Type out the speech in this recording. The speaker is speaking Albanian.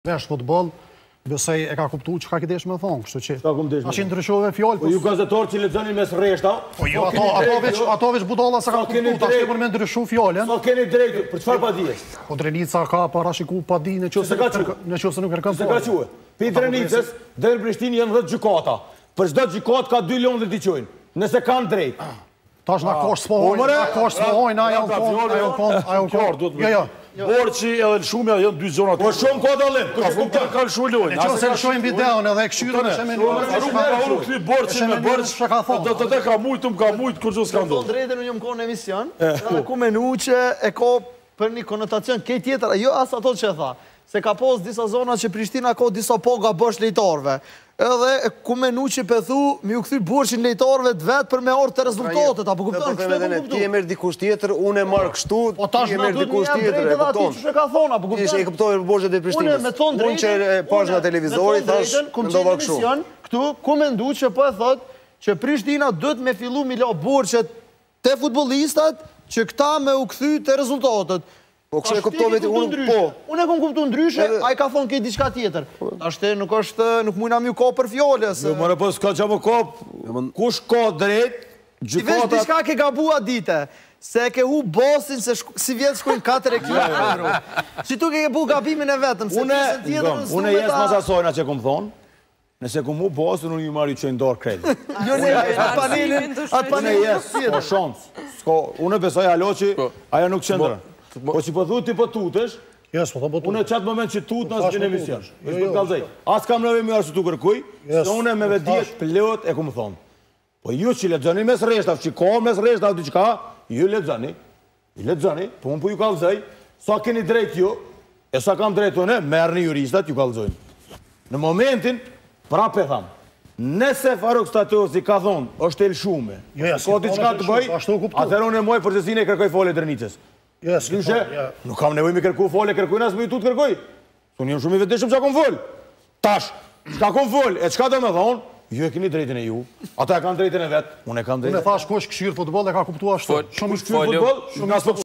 Vesh futboll, besoj e ka kuptu që ka kidesh me thonë, kështu që... Shka ku më desh me Tash i ndryshove fjallë... Po ju gazetarë që lexoni mes rreshta... Po jo, ato veç budalla sa ka kuptu, tash kemur me ndryshu fjallën... Sa keni drejtë, për çfarë pa dijes? Po Drenica ka parashiku pa di në qëse nuk kërkëm Se ka quhe. Pi Drenicës, dhe në Prishtinë janë 10 gjykata. Për çdo gjykatë ka 2 londë t'i qojnë. Nëse kanë drejtë. Tash na kosh s'pohojnë, ajo konë. Borçi edhe lëshumja janë 2 zona. Po shumë ka dallim. Ka lëshu lojnë. Nëse lëshojmë videon edhe këshyrën e shemenuar... Këti borçi me borç, do ka mujt, kur që s'ka ndonë. Drejtën unë jëmë kohë në emision, edhe ku menu që e ko për një konotacion kej tjetër, jo as ato që e tha, se ka pos disa zona që Prishtina ko disa poga bësh lejtarve. Edhe ku menu që pëthu mi u këthy borçin lejtarve të vetë për me orë të rezultatet, apo kupton? Kështë e ku kuptu? Ti e merë dikush tjetër, unë e marë kështu, ti e merë dikush tjetër, e kupton? Që ka thonë, apo kupton? Ti e kuptojë borçet e Prishtinës. Unë që pash nga televizori, thash, ndova kështu. Këtu, ku mendu që po e thot që Prishtina dhëtë me fillu mi la borçet të futbolistat që këta me u këthy të rezultatet. Po kështë e kuptove ti unë, po. Unë e kom kuptu ndryshe, a i ka thonë kej diçka tjetër. Ashtë nuk mujna mi ka për fjole, se... Mëre po s'ka që më ka, kush ka drejt, gjykatat... I vesh diçka ke gabua dite, se ke hu bosin se si vjetë shkojnë 4 ekipë. Si tu ke bu gabimin e vetëm, se pjesën tjetër në Unë e jesë mas asojna që kom thonë, nëse kom hu bosin, unë ju marri që ndorë kredi. Jo ne, atë panelin, unë besoj halo që aja nuk qëndërën. Po që po thu ti po tutesh, unë e qatë moment që tut në asë gjene emision. As kam nëve mi arsu tu kërkuj, se unë e me vedjet plot e ku më thonë. Po ju që ledzoni mes reshtav, që ka mes reshtav t'i qka, ju ledzoni, po unë po ju kalzoj, sa keni drejt ju, e sa kam drejt unë, merë një juristat, ju kalzojnë. Në momentin, prap e thamë, nëse Faruk Statosi ka thonë, është e lëshume, ka t'i qka të bëj, atër unë e moj përgjësine e kërkoj fole Drenicës. Nuk kam nevoj mi kërku fole, kërkujnë asë me ju tu të kërkuj. Unë jëmë shumë i vedeshëm që a kom fol. Tash, qka kom fol, e qka do me thonë, ju e keni drejtën e ju, ata e kanë drejtën e vetë, unë e kam drejtën. Unë e thash kush këshirë futbol e ka kuptu ashtu. Shumë këshirë futbol, shumë nga